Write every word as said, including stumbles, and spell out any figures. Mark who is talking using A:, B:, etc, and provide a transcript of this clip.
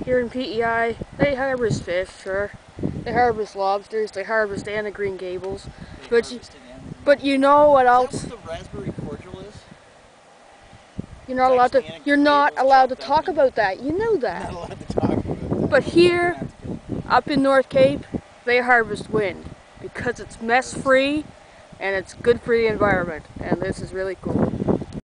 A: here in P E I, they harvest fish, sure. They harvest lobsters, they harvest Anna Green Gables. But you, but you know what else?
B: Is that what the raspberry cordial is?
A: You're not allowed to. You're not allowed to talk about that. You know that.
B: I'm not allowed to talk about that.
A: But here, up in North Cape, they harvest wind because it's mess free and it's good for the environment. And this is really cool.